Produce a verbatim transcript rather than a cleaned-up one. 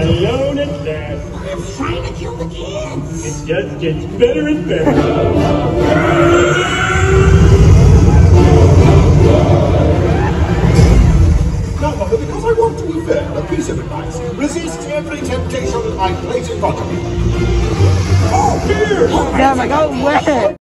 alone at last. I'm trying to kill the kids. It just gets better and better. Now, Mother, because I want to be fair, a piece of advice. Resist every temptation that I place in front of you. Oh, here! Yeah, I'm like, oh, where?